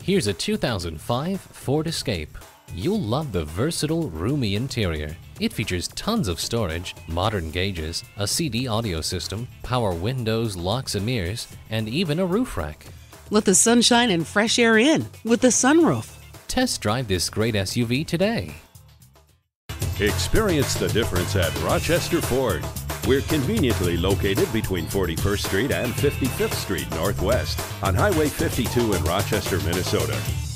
Here's a 2005 Ford Escape. You'll love the versatile, roomy interior. It features tons of storage, modern gauges, a CD audio system, power windows, locks and mirrors, and even a roof rack. Let the sunshine and fresh air in with the sunroof. Test drive this great SUV today. Experience the difference at Rochester Ford. We're conveniently located between 41st Street and 55th Street Northwest on Highway 52 in Rochester, Minnesota.